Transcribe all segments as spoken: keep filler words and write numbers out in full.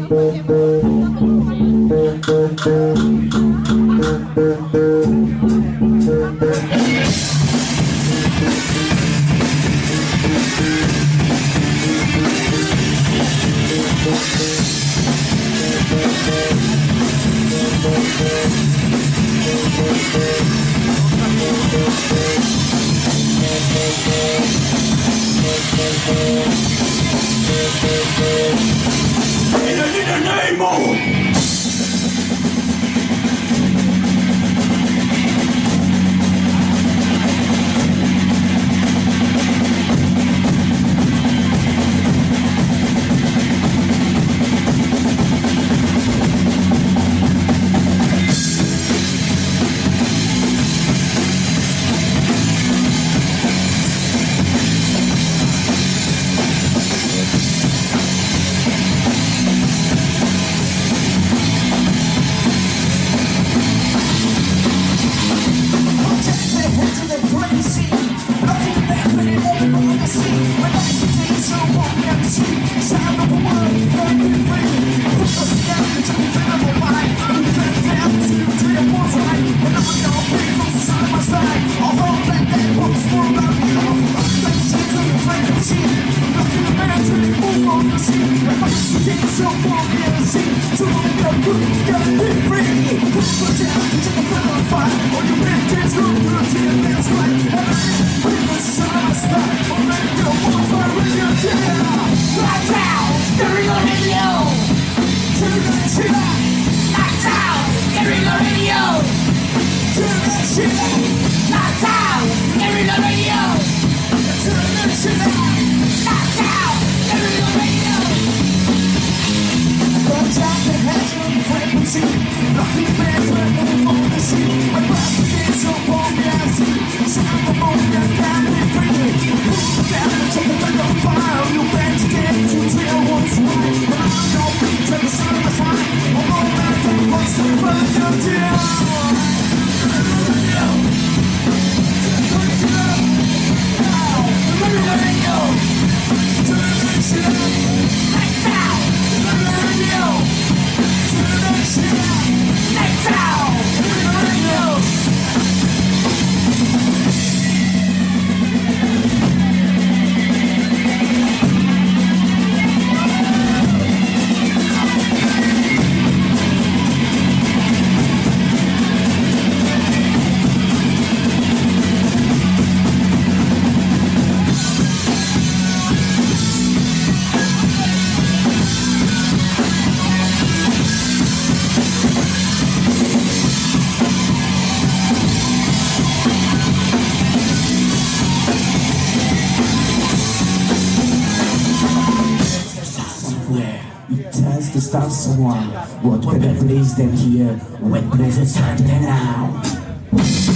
Start someone, what better place than here? What place is happening now? Oh,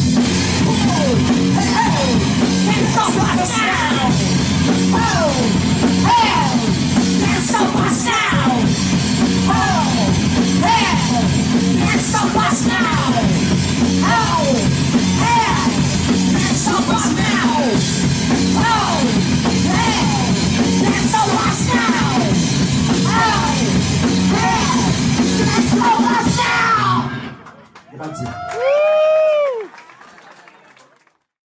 hey, hey, dance so much now! Oh, hey, dance so much now! Oh, hey, dance so much now! Oh, hey, dance so much now! Oh, hey, dance so much now! Oh, let's go, let's go! Grazie.